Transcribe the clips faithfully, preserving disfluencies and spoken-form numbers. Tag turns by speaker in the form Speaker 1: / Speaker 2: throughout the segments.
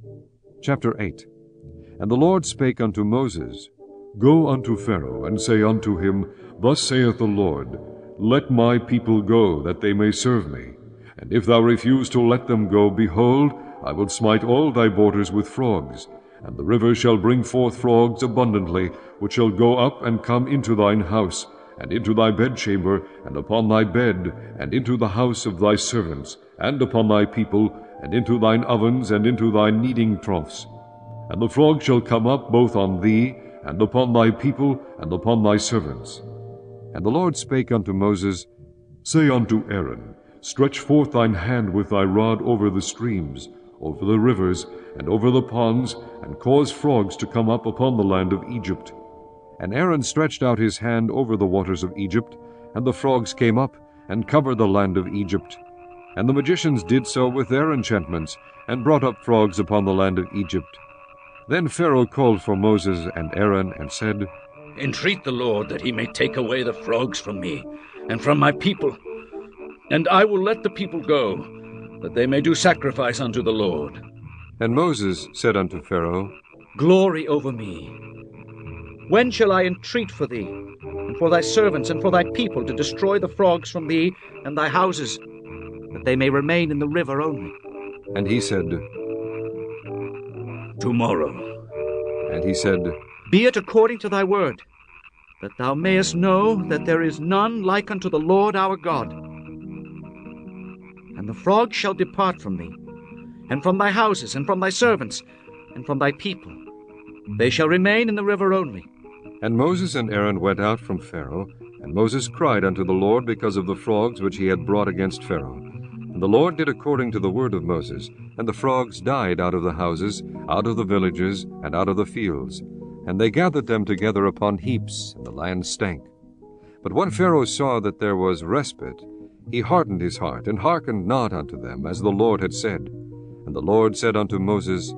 Speaker 1: Chapter eight. And the Lord spake unto Moses, Go unto Pharaoh, and say unto him, Thus saith the Lord, Let my people go, that they may serve me. And if thou refuse to let them go, behold, I will smite all thy borders with frogs. And the rivers shall bring forth frogs abundantly, which shall go up and come into thine house, and into thy bedchamber, and upon thy bed, and into the house of thy servants, and upon thy people, and into thine ovens, and into thy kneading troughs. And the frog shall come up both on thee, and upon thy people, and upon thy servants. And the Lord spake unto Moses, Say unto Aaron, Stretch forth thine hand with thy rod over the streams, over the rivers, and over the ponds, and cause frogs to come up upon the land of Egypt. And Aaron stretched out his hand over the waters of Egypt, and the frogs came up, and covered the land of Egypt. And the magicians did so with their enchantments, and brought up frogs upon the land of Egypt. Then Pharaoh called for Moses and Aaron, and said,
Speaker 2: Entreat the Lord that he may take away the frogs from me, and from my people. And I will let the people go, that they may do sacrifice unto the Lord.
Speaker 1: And Moses said unto Pharaoh,
Speaker 2: Glory over me. When shall I entreat for thee, and for thy servants, and for thy people, to destroy the frogs from thee and thy houses, that they may remain in the river only?
Speaker 1: And he said,
Speaker 2: Tomorrow.
Speaker 1: And he said,
Speaker 2: Be it according to thy word, that thou mayest know that there is none like unto the Lord our God. And the frogs shall depart from thee, and from thy houses, and from thy servants, and from thy people. They shall remain in the river only.
Speaker 1: And Moses and Aaron went out from Pharaoh, and Moses cried unto the Lord because of the frogs which he had brought against Pharaoh. And the Lord did according to the word of Moses, and the frogs died out of the houses, out of the villages, and out of the fields. And they gathered them together upon heaps, and the land stank. But when Pharaoh saw that there was respite, he hardened his heart, and hearkened not unto them, as the Lord had said. And the Lord said unto Moses,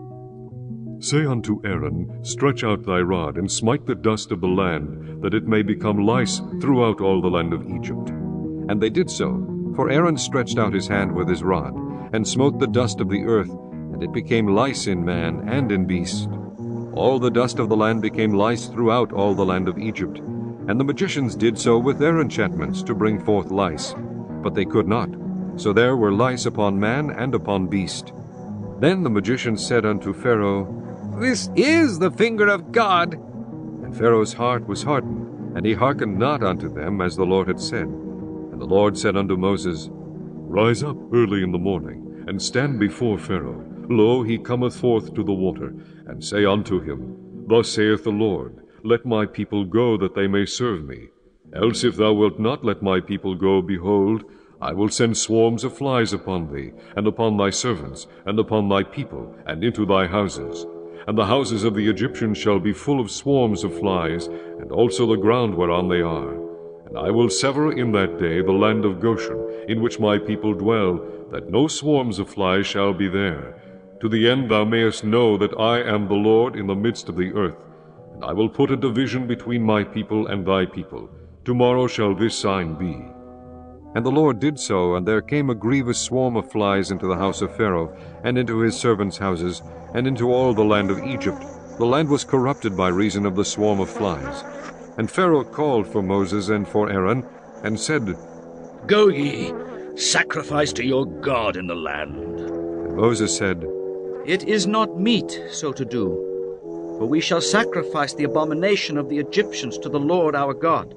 Speaker 1: Say unto Aaron, Stretch out thy rod, and smite the dust of the land, that it may become lice throughout all the land of Egypt. And they did so, for Aaron stretched out his hand with his rod, and smote the dust of the earth, and it became lice in man and in beast. All the dust of the land became lice throughout all the land of Egypt. And the magicians did so with their enchantments to bring forth lice, but they could not. So there were lice upon man and upon beast. Then the magicians said unto Pharaoh, This is the finger of God. And Pharaoh's heart was hardened, and he hearkened not unto them, as the Lord had said. And the Lord said unto Moses, Rise up early in the morning, and stand before Pharaoh. Lo, he cometh forth to the water, and say unto him, Thus saith the Lord, Let my people go, that they may serve me. Else if thou wilt not let my people go, behold, I will send swarms of flies upon thee, and upon thy servants, and upon thy people, and into thy houses. And the houses of the Egyptians shall be full of swarms of flies, and also the ground whereon they are. And I will sever in that day the land of Goshen, in which my people dwell, that no swarms of flies shall be there, to the end thou mayest know that I am the Lord in the midst of the earth. And I will put a division between my people and thy people. Tomorrow shall this sign be. And the Lord did so, and there came a grievous swarm of flies into the house of Pharaoh, and into his servants' houses, and into all the land of Egypt. The land was corrupted by reason of the swarm of flies. And Pharaoh called for Moses and for Aaron, and said,
Speaker 2: Go ye, sacrifice to your God in the land.
Speaker 1: And Moses said,
Speaker 2: It is not meet so to do, for we shall sacrifice the abomination of the Egyptians to the Lord our God.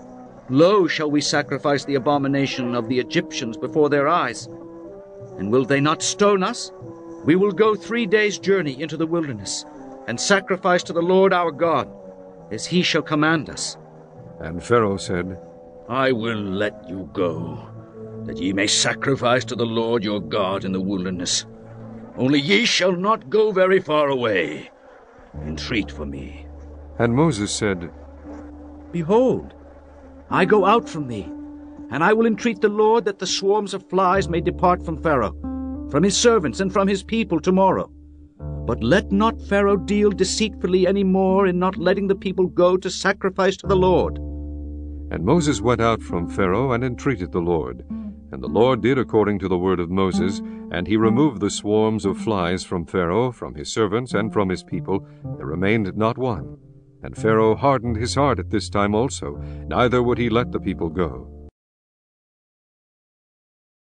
Speaker 2: Lo, shall we sacrifice the abomination of the Egyptians before their eyes? And will they not stone us? We will go three days' journey into the wilderness, and sacrifice to the Lord our God, as he shall command us.
Speaker 1: And Pharaoh said,
Speaker 2: I will let you go, that ye may sacrifice to the Lord your God in the wilderness. Only ye shall not go very far away. Entreat for me.
Speaker 1: And Moses said,
Speaker 2: Behold, I go out from thee, and I will entreat the Lord that the swarms of flies may depart from Pharaoh, from his servants, and from his people tomorrow. But let not Pharaoh deal deceitfully any more in not letting the people go to sacrifice to the Lord.
Speaker 1: And Moses went out from Pharaoh, and entreated the Lord. And the Lord did according to the word of Moses, and he removed the swarms of flies from Pharaoh, from his servants, and from his people. There remained not one. And Pharaoh hardened his heart at this time also, neither would he let the people go.